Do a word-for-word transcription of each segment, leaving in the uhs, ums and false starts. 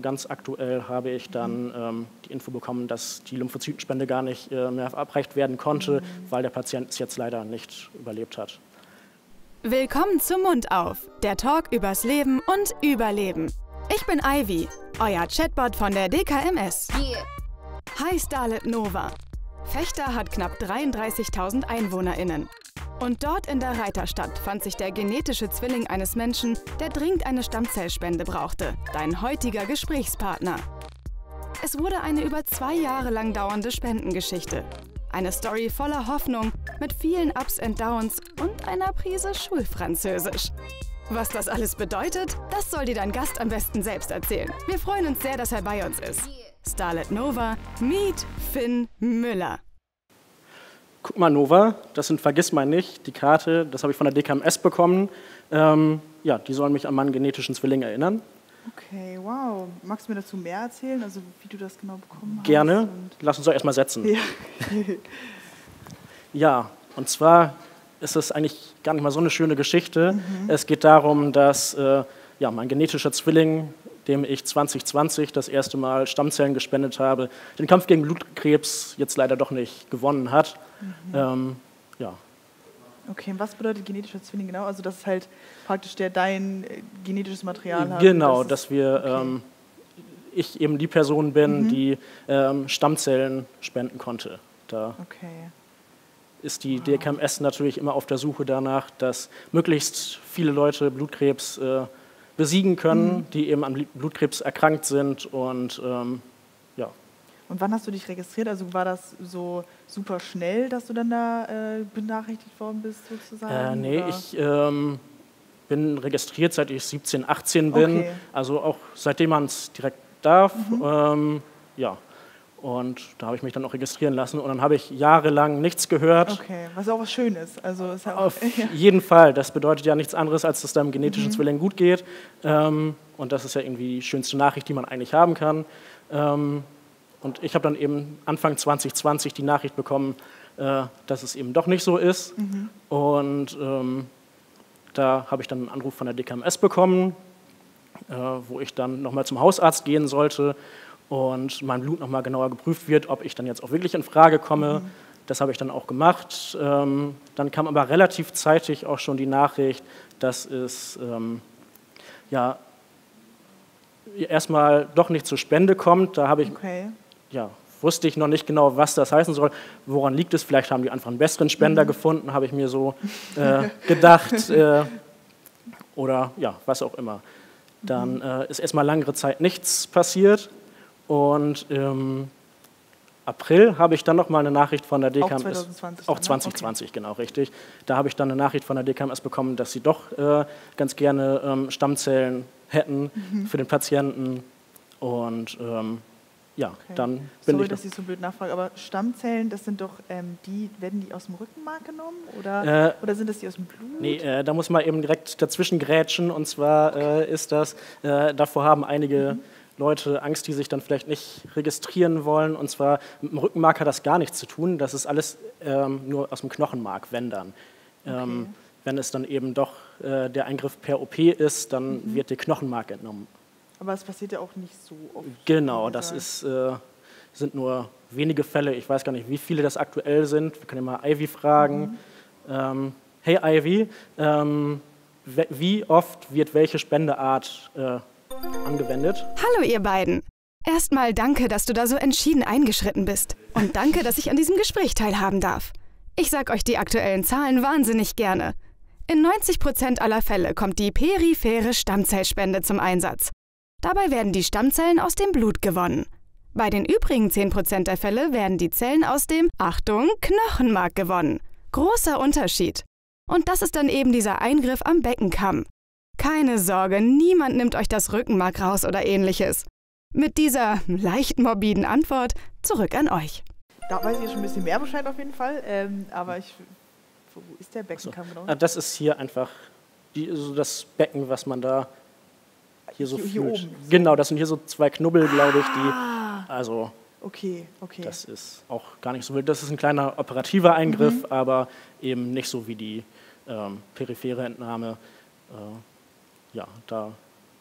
ganz aktuell habe ich dann ähm, die Info bekommen, dass die Lymphozytenspende gar nicht äh, mehr verabreicht werden konnte, mhm. weil der Patient es jetzt leider nicht überlebt hat. Willkommen zu Mund auf, der Talk übers Leben und Überleben. Ich bin Ivy, euer Chatbot von der D K M S. Yeah. Hi Starlet Nova. Vechta hat knapp dreiunddreißigtausend EinwohnerInnen. Und dort in der Reiterstadt fand sich der genetische Zwilling eines Menschen, der dringend eine Stammzellspende brauchte, dein heutiger Gesprächspartner. Es wurde eine über zwei Jahre lang dauernde Spendengeschichte. Eine Story voller Hoffnung, mit vielen Ups and Downs und einer Prise Schulfranzösisch. Was das alles bedeutet, das soll dir dein Gast am besten selbst erzählen. Wir freuen uns sehr, dass er bei uns ist. Starlet Nova, meet Finn Müller. Guck mal, Nova, das sind Vergissmeinnicht, die Karte, das habe ich von der D K M S bekommen. Ähm, ja, die sollen mich an meinen genetischen Zwilling erinnern. Okay, wow. Magst du mir dazu mehr erzählen, also wie du das genau bekommen hast? Gerne. Lass uns doch erstmal setzen. Ja. Ja, und zwar ist es eigentlich gar nicht mal so eine schöne Geschichte. Mhm. Es geht darum, dass äh, ja, mein genetischer Zwilling, dem ich zwanzig zwanzig das erste Mal Stammzellen gespendet habe, den Kampf gegen Blutkrebs jetzt leider doch nicht gewonnen hat. Mhm. Ähm, ja. Okay, und was bedeutet genetischer Zwilling genau? Also das ist halt praktisch der dein äh, genetisches Material hat. Genau, das dass wir, okay. ähm, ich eben die Person bin, Mhm. die ähm, Stammzellen spenden konnte. Da Okay. ist die D K M S natürlich immer auf der Suche danach, dass möglichst viele Leute Blutkrebs äh, besiegen können, mhm. die eben an Blutkrebs erkrankt sind. Und ähm, ja. Und wann hast du dich registriert? Also war das so super schnell, dass du dann da äh, benachrichtigt worden bist sozusagen? Äh, nee, oder? ich ähm, bin registriert, seit ich siebzehn, achtzehn bin. Okay. Also auch seitdem man es direkt darf. Mhm. Ähm, ja. Und da habe ich mich dann auch registrieren lassen. Und dann habe ich jahrelang nichts gehört. Okay, was auch was Schönes. Also ist ja auch, Auf ja. jeden Fall. Das bedeutet ja nichts anderes, als dass es deinem genetischen Mhm. Zwilling gut geht. Ähm, und das ist ja irgendwie die schönste Nachricht, die man eigentlich haben kann. Ähm, und ich habe dann eben Anfang zwanzig zwanzig die Nachricht bekommen, äh, dass es eben doch nicht so ist. Mhm. Und ähm, da habe ich dann einen Anruf von der D K M S bekommen, äh, wo ich dann nochmal zum Hausarzt gehen sollte und mein Blut nochmal genauer geprüft wird, ob ich dann jetzt auch wirklich in Frage komme. Mhm. Das habe ich dann auch gemacht. Ähm, dann kam aber relativ zeitig auch schon die Nachricht, dass es ähm, ja, erstmal doch nicht zur Spende kommt. Da habe ich, Okay. ja, wusste ich noch nicht genau, was das heißen soll. Woran liegt es? Vielleicht haben die einfach einen besseren Spender Mhm. gefunden, habe ich mir so äh, gedacht. Äh, oder ja, was auch immer. Dann äh, ist erstmal längere Zeit nichts passiert. Und im April habe ich dann noch mal eine Nachricht von der D K M S. Auch zwanzig zwanzig. Auch zwanzig zwanzig, okay. Genau, richtig. Da habe ich dann eine Nachricht von der D K M S bekommen, dass sie doch äh, ganz gerne ähm, Stammzellen hätten Mhm. für den Patienten. Und ähm, ja, Okay. dann bin Sorry, ich. dass ich so blöd nachfrage, aber Stammzellen, das sind doch, ähm, die, werden die aus dem Rückenmark genommen? Oder, Äh, oder sind das die aus dem Blut? Nee, äh, da muss man eben direkt dazwischen grätschen. Und zwar äh, ist das, äh, davor haben einige Mhm. Leute Angst, die sich dann vielleicht nicht registrieren wollen. Und zwar mit dem Rückenmark hat das gar nichts zu tun. Das ist alles ähm, nur aus dem Knochenmark, wenn dann. Ähm, Okay. Wenn es dann eben doch äh, der Eingriff per O P ist, dann Mhm. wird der Knochenmark entnommen. Aber es passiert ja auch nicht so oft. Genau, wie das gesagt. ist, äh, sind nur wenige Fälle. Ich weiß gar nicht, wie viele das aktuell sind. Wir können ja mal Ivy fragen. Mhm. Ähm, hey Ivy, ähm, we- wie oft wird welche Spendeart äh, angewendet? Hallo ihr beiden. Erstmal danke, dass du da so entschieden eingeschritten bist. Und danke, dass ich an diesem Gespräch teilhaben darf. Ich sag euch die aktuellen Zahlen wahnsinnig gerne. In neunzig Prozent aller Fälle kommt die periphere Stammzellspende zum Einsatz. Dabei werden die Stammzellen aus dem Blut gewonnen. Bei den übrigen zehn Prozent der Fälle werden die Zellen aus dem, Achtung, Knochenmark gewonnen. Großer Unterschied. Und das ist dann eben dieser Eingriff am Beckenkamm. Keine Sorge, niemand nimmt euch das Rückenmark raus oder ähnliches. Mit dieser leicht morbiden Antwort zurück an euch. Da weiß ich jetzt schon ein bisschen mehr Bescheid auf jeden Fall. Ähm, aber ich, wo ist der So. Beckenkamm genau? Ah, das ist hier einfach die, so das Becken, was man da hier so Hier- hier fühlt. oben, so. Genau, das sind hier so zwei Knubbel, glaube ich, die. Ah, Also okay, okay. das ist auch gar nicht so wild. Das ist ein kleiner operativer Eingriff, Mhm. aber eben nicht so wie die ähm, periphere Entnahme. Äh, ja, da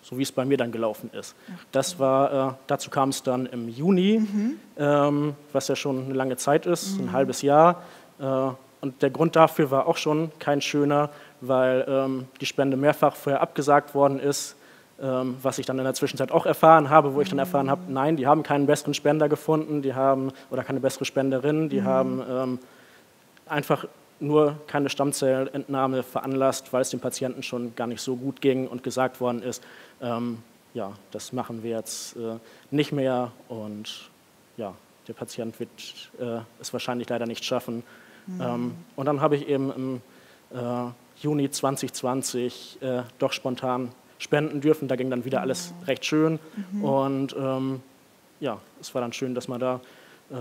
so wie es bei mir dann gelaufen ist. Das war, äh, dazu kam es dann im Juni, mhm. ähm, was ja schon eine lange Zeit ist, mhm. ein halbes Jahr. Äh, und der Grund dafür war auch schon kein schöner, weil ähm, die Spende mehrfach vorher abgesagt worden ist, ähm, was ich dann in der Zwischenzeit auch erfahren habe, wo ich dann erfahren habe, nein, die haben keinen besseren Spender gefunden, die haben, oder keine bessere Spenderin, die mhm. haben ähm, einfach nur keine Stammzellentnahme veranlasst, weil es dem Patienten schon gar nicht so gut ging und gesagt worden ist, ähm, ja, das machen wir jetzt äh, nicht mehr und ja, der Patient wird äh, es wahrscheinlich leider nicht schaffen. Mhm. Ähm, und dann habe ich eben im äh, Juni zwanzig zwanzig äh, doch spontan spenden dürfen. Da ging dann wieder alles mhm. recht schön. Mhm. Und ähm, ja, es war dann schön, dass man da äh,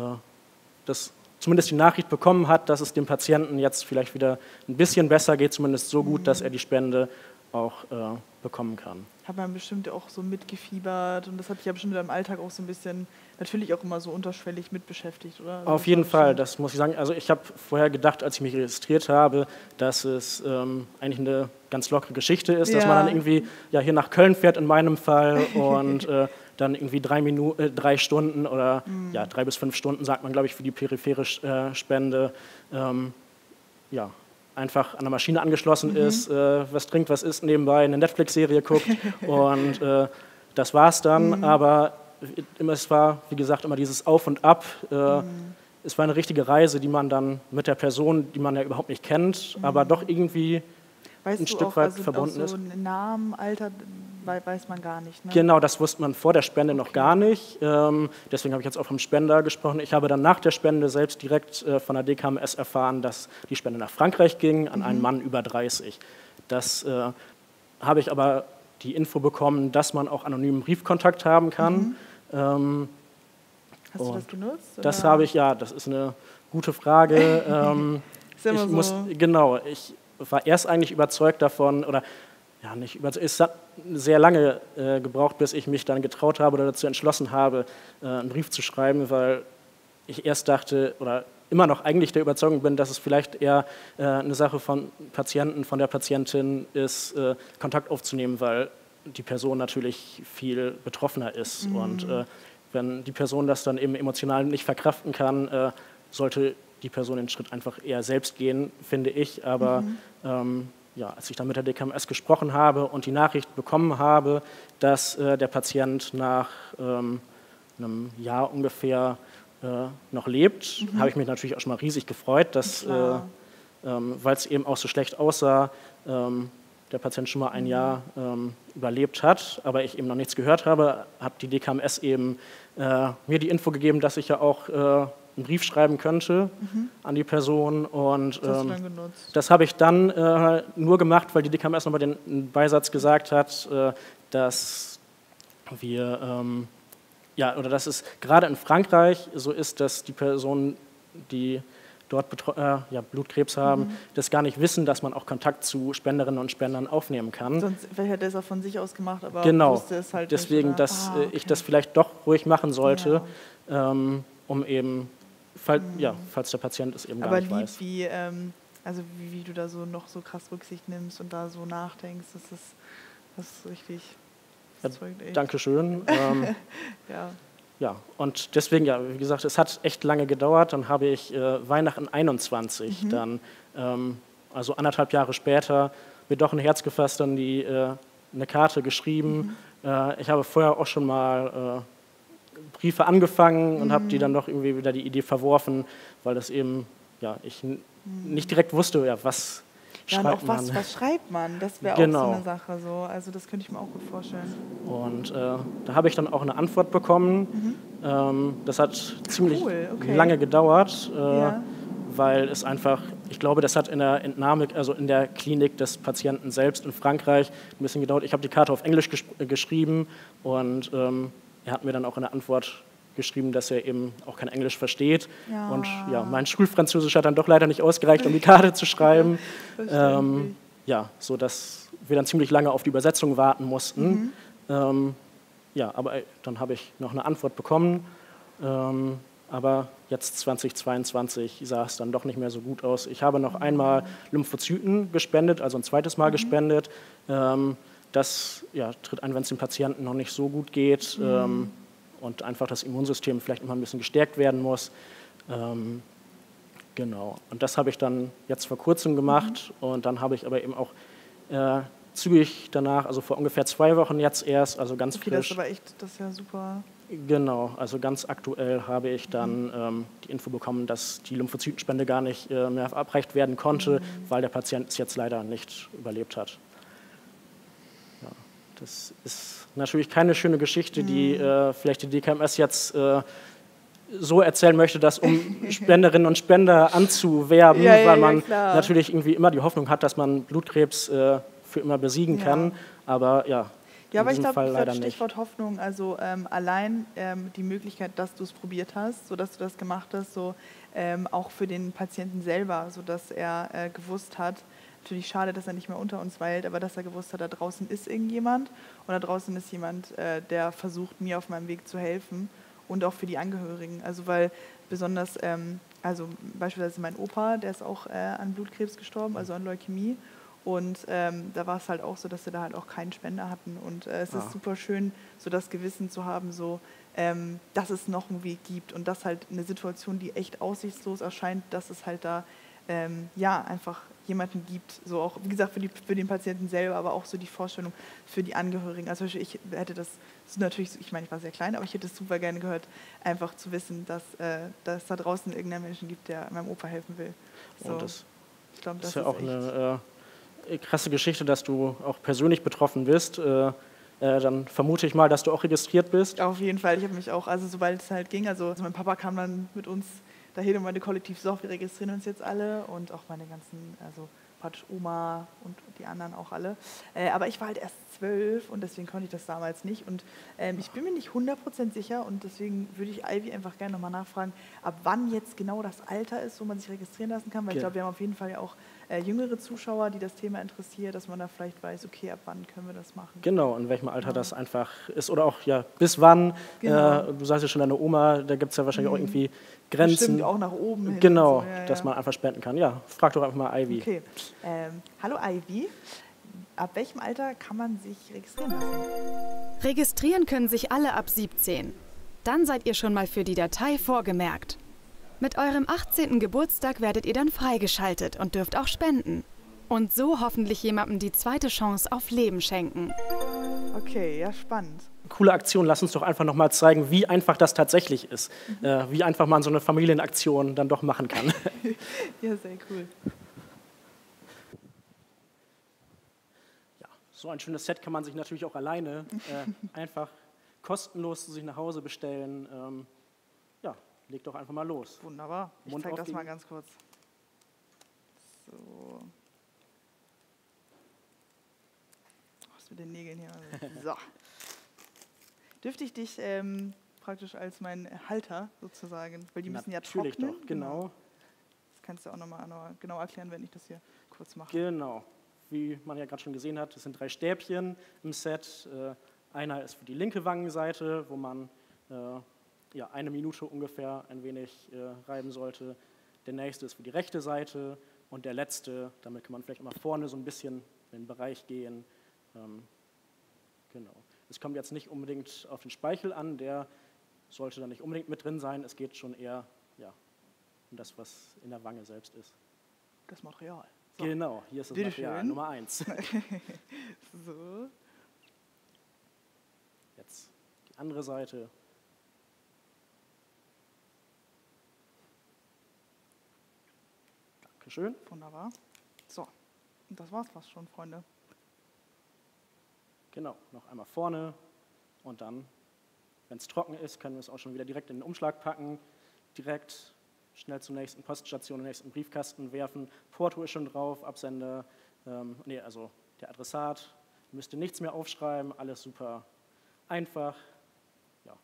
das, zumindest die Nachricht bekommen hat, dass es dem Patienten jetzt vielleicht wieder ein bisschen besser geht, zumindest so gut, mhm. dass er die Spende auch äh, bekommen kann. Hat man bestimmt auch so mitgefiebert und das hat dich ja bestimmt im Alltag auch so ein bisschen, natürlich auch immer so unterschwellig mit beschäftigt, oder? Also auf jeden Fall, das muss ich sagen. Also ich habe vorher gedacht, als ich mich registriert habe, dass es ähm, eigentlich eine ganz lockere Geschichte ist, ja. dass man dann irgendwie ja, hier nach Köln fährt in meinem Fall und äh, dann irgendwie drei, Minu äh, drei Stunden oder mhm. ja, drei bis fünf Stunden, sagt man, glaube ich, für die periphere äh, Spende, ähm, ja, einfach an der Maschine angeschlossen mhm. ist, äh, was trinkt, was isst, nebenbei eine Netflix-Serie guckt und äh, das war's dann. Mhm. Aber es war, wie gesagt, immer dieses Auf und Ab. Äh, mhm. Es war eine richtige Reise, die man dann mit der Person, die man ja überhaupt nicht kennt, mhm. aber doch irgendwie weißt ein Stück auch, weit also verbunden auch so ist. Namen, Alter, weiß man gar nicht. Ne? Genau, das wusste man vor der Spende okay. noch gar nicht. Ähm, deswegen habe ich jetzt auch vom Spender gesprochen. Ich habe dann nach der Spende selbst direkt äh, von der D K M S erfahren, dass die Spende nach Frankreich ging, an mhm. einen Mann über dreißig. Das äh, habe ich aber die Info bekommen, dass man auch anonymen Briefkontakt haben kann. Mhm. Ähm, Hast du das genutzt? Oder? Das habe ich, ja, das ist eine gute Frage. ähm, ist immer ich so. muss, genau, ich war erst eigentlich überzeugt davon, oder ja, nicht überzeugt, es hat sehr lange äh, gebraucht, bis ich mich dann getraut habe oder dazu entschlossen habe, äh, einen Brief zu schreiben, weil ich erst dachte, oder immer noch eigentlich der Überzeugung bin, dass es vielleicht eher äh, eine Sache von Patienten, von der Patientin ist, äh, Kontakt aufzunehmen, weil die Person natürlich viel betroffener ist. Mhm. Und äh, wenn die Person das dann eben emotional nicht verkraften kann, äh, sollte die Person den Schritt einfach eher selbst gehen, finde ich. Aber mhm. ähm, ja, als ich dann mit der D K M S gesprochen habe und die Nachricht bekommen habe, dass äh, der Patient nach ähm, einem Jahr ungefähr äh, noch lebt, mhm. habe ich mich natürlich auch schon mal riesig gefreut, dass, äh, ähm, weil es eben auch so schlecht aussah, ähm, der Patient schon mal ein mhm. Jahr ähm, überlebt hat, aber ich eben noch nichts gehört habe, hat die D K M S eben äh, mir die Info gegeben, dass ich ja auch äh, einen Brief schreiben könnte mhm. an die Person. Und das, ähm, das habe ich dann äh, nur gemacht, weil die D K M S nochmal den Beisatz gesagt hat, äh, dass wir, ähm, ja, oder dass es gerade in Frankreich so ist, dass die Personen, die dort äh, ja, Blutkrebs haben, mhm. das gar nicht wissen, dass man auch Kontakt zu Spenderinnen und Spendern aufnehmen kann. Sonst hätte er es auch von sich aus gemacht, aber genau. wusste es halt deswegen, nicht. Deswegen, dass ah, okay. ich das vielleicht doch ruhig machen sollte, ja. ähm, um eben Fall, mhm. ja, falls der Patient es eben gar Aber nicht lieb, weiß. Wie, ähm, also wie, wie du da so noch so krass Rücksicht nimmst und da so nachdenkst, das ist, das ist richtig. Das ja, Dankeschön. ähm, ja. ja, und deswegen, ja, wie gesagt, es hat echt lange gedauert. Dann habe ich äh, Weihnachten einundzwanzig, mhm. dann, ähm, also anderthalb Jahre später, mir doch ein Herz gefasst, dann die, äh, eine Karte geschrieben. Mhm. Äh, ich habe vorher auch schon mal äh, Briefe angefangen und mhm. habe die dann doch irgendwie wieder die Idee verworfen, weil das eben, ja, ich mhm. nicht direkt wusste, ja, was ja, schreibt auch man. Was, was schreibt man? Das wäre genau. auch so eine Sache. So. Also das könnte ich mir auch gut vorstellen. Und äh, da habe ich dann auch eine Antwort bekommen. Mhm. Ähm, das hat ziemlich cool. okay. lange gedauert, äh, ja. weil es einfach, ich glaube, das hat in der Entnahme, also in der Klinik des Patienten selbst in Frankreich ein bisschen gedauert. Ich habe die Karte auf Englisch ges geschrieben und ähm, er hat mir dann auch in der Antwort geschrieben, dass er eben auch kein Englisch versteht. Ja. Und ja, mein Schulfranzösisch hat dann doch leider nicht ausgereicht, um die Karte zu schreiben. ähm, ja, so dass wir dann ziemlich lange auf die Übersetzung warten mussten. Mhm. Ähm, ja, aber dann habe ich noch eine Antwort bekommen. Ähm, aber jetzt zweitausendzweiundzwanzig sah es dann doch nicht mehr so gut aus. Ich habe noch einmal Lymphozyten gespendet, also ein zweites Mal mhm. gespendet. Ähm, das ja, tritt ein, wenn es dem Patienten noch nicht so gut geht mhm. ähm, und einfach das Immunsystem vielleicht immer ein bisschen gestärkt werden muss. Ähm, genau, und das habe ich dann jetzt vor kurzem gemacht mhm. und dann habe ich aber eben auch äh, zügig danach, also vor ungefähr zwei Wochen jetzt erst, also ganz okay, frisch. Das ist aber echt, das ist ja super. Genau, also ganz aktuell habe ich dann mhm. ähm, die Info bekommen, dass die Lymphozytenspende gar nicht äh, mehr verabreicht werden konnte, mhm. weil der Patient es jetzt leider nicht überlebt hat. Ja, das ist natürlich keine schöne Geschichte, mhm. die äh, vielleicht die D K M S jetzt äh, so erzählen möchte, dass um Spenderinnen und Spender anzuwerben, ja, ja, weil man ja, natürlich irgendwie immer die Hoffnung hat, dass man Blutkrebs äh, für immer besiegen ja. kann, aber ja, ja, in aber ich diesem Fall glaube, leider Stichwort nicht. Hoffnung, also ähm, allein ähm, die Möglichkeit, dass du es probiert hast, so dass du das gemacht hast, so ähm, auch für den Patienten selber, so dass er äh, gewusst hat, natürlich schade, dass er nicht mehr unter uns weilt, aber dass er gewusst hat, da draußen ist irgendjemand und da draußen ist jemand, äh, der versucht, mir auf meinem Weg zu helfen und auch für die Angehörigen, also weil besonders, ähm, also beispielsweise mein Opa, der ist auch äh, an Blutkrebs gestorben, also an Leukämie. Und ähm, da war es halt auch so, dass wir da halt auch keinen Spender hatten. Und äh, es ah. ist super schön, so das Gewissen zu haben, so, ähm, dass es noch einen Weg gibt und dass halt eine Situation, die echt aussichtslos erscheint, dass es halt da ähm, ja einfach jemanden gibt, so auch, wie gesagt, für, die, für den Patienten selber, aber auch so die Vorstellung für die Angehörigen. Also ich hätte das, das ist natürlich, ich meine, ich war sehr klein, aber ich hätte es super gerne gehört, einfach zu wissen, dass, äh, dass da draußen irgendeinen Menschen gibt, der meinem Opa helfen will. So, und das ich glaube, das ist ja ist auch echt eine äh, krasse Geschichte, dass du auch persönlich betroffen bist. Äh, äh, dann vermute ich mal, dass du auch registriert bist. Auf jeden Fall, ich habe mich auch, also sobald es halt ging, also, also mein Papa kam dann mit uns dahin und meinte kollektiv, so, wir registrieren uns jetzt alle und auch meine ganzen, also praktisch Oma und die anderen auch alle. Äh, aber ich war halt erst zwölf und deswegen konnte ich das damals nicht. Und ähm, ich bin mir nicht hundert Prozent sicher und deswegen würde ich Ivy einfach gerne nochmal nachfragen, ab wann jetzt genau das Alter ist, wo man sich registrieren lassen kann. Weil ja. ich glaube, wir haben auf jeden Fall ja auch äh, jüngere Zuschauer, die das Thema interessiert, dass man da vielleicht weiß, okay, ab wann können wir das machen. Genau, in welchem Alter ja. das einfach ist oder auch, ja, bis wann. Genau. Äh, du sagst ja schon, deine Oma, da gibt es ja wahrscheinlich mhm. auch irgendwie Grenzen. Bestimmt auch nach oben hin. Genau, so. ja, dass ja. man einfach spenden kann. Ja, frag doch einfach mal Ivy. Okay. Ähm, hallo Ivy, ab welchem Alter kann man sich registrieren lassen? Registrieren können sich alle ab siebzehn. Dann seid ihr schon mal für die Datei vorgemerkt. Mit eurem achtzehnten Geburtstag werdet ihr dann freigeschaltet und dürft auch spenden. Und so hoffentlich jemandem die zweite Chance auf Leben schenken. Okay, ja, spannend. Coole Aktion, lass uns doch einfach nochmal zeigen, wie einfach das tatsächlich ist. Mhm. Äh, wie einfach man so eine Familienaktion dann doch machen kann. Ja, sehr cool. Ja, so ein schönes Set kann man sich natürlich auch alleine äh, einfach kostenlos zu sich nach Hause bestellen. Ähm, ja, leg doch einfach mal los. Wunderbar. Ich zeige das mal ganz kurz. So. Was mit den Nägeln hier? So. Dürfte ich dich ähm, praktisch als mein Halter sozusagen, weil die müssen ja trocknen. Natürlich doch, genau. Das kannst du auch nochmal genau erklären, wenn ich das hier kurz mache. Genau. Wie man ja gerade schon gesehen hat, es sind drei Stäbchen im Set. Äh, einer ist für die linke Wangenseite, wo man äh, ja, eine Minute ungefähr ein wenig äh, reiben sollte. Der nächste ist für die rechte Seite und der letzte, damit kann man vielleicht immer vorne so ein bisschen in den Bereich gehen. Ähm, genau. Es kommt jetzt nicht unbedingt auf den Speichel an, der sollte da nicht unbedingt mit drin sein. Es geht schon eher ja, um das, was in der Wange selbst ist. Das Material. So. Genau, hier ist das Bitte Material schön. Nummer eins. So. Jetzt die andere Seite. Dankeschön. Wunderbar. So, und das war's fast schon, Freunde. Genau, noch einmal vorne und dann, wenn es trocken ist, können wir es auch schon wieder direkt in den Umschlag packen, direkt schnell zur nächsten Poststation, den nächsten Briefkasten werfen. Porto ist schon drauf, Absender, ähm, nee, also der Adressat, müsste nichts mehr aufschreiben, alles super einfach. Ja.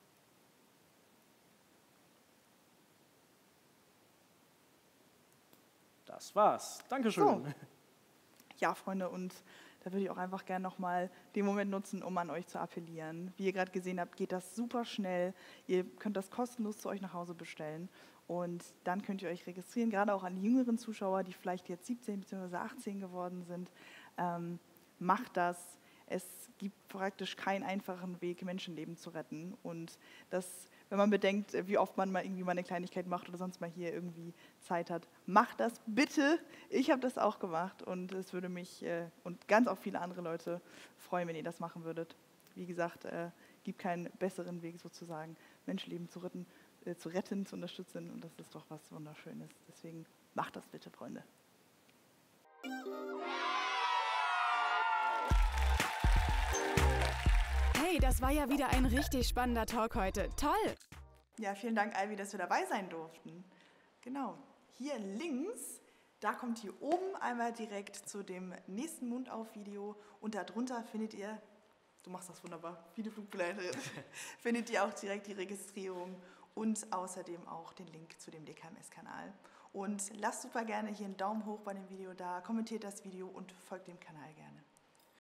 Das war's. Dankeschön. So. Ja, Freunde, und da würde ich auch einfach gerne nochmal den Moment nutzen, um an euch zu appellieren. Wie ihr gerade gesehen habt, geht das super schnell. Ihr könnt das kostenlos zu euch nach Hause bestellen und dann könnt ihr euch registrieren, gerade auch an die jüngeren Zuschauer, die vielleicht jetzt siebzehn bzw. achtzehn geworden sind. Ähm, macht das. es gibt praktisch keinen einfachen Weg, Menschenleben zu retten. Und das, wenn man bedenkt, wie oft man mal irgendwie mal eine Kleinigkeit macht oder sonst mal hier irgendwie Zeit hat, macht das bitte. Ich habe das auch gemacht und es würde mich äh, und ganz auch viele andere Leute freuen, wenn ihr das machen würdet. Wie gesagt, äh, gibt keinen besseren Weg sozusagen, Menschenleben zu retten, äh, zu retten, zu unterstützen und das ist doch was Wunderschönes. Deswegen macht das bitte, Freunde. Hey, das war ja wieder ein richtig spannender Talk heute. Toll! Ja, vielen Dank, Ivy, dass wir dabei sein durften. Genau, hier links, da kommt hier oben einmal direkt zu dem nächsten Mundauf-Video und darunter findet ihr, du machst das wunderbar, Videoflugbegleiterin, findet ihr auch direkt die Registrierung und außerdem auch den Link zu dem D K M S-Kanal. Und lasst super gerne hier einen Daumen hoch bei dem Video da, kommentiert das Video und folgt dem Kanal gerne.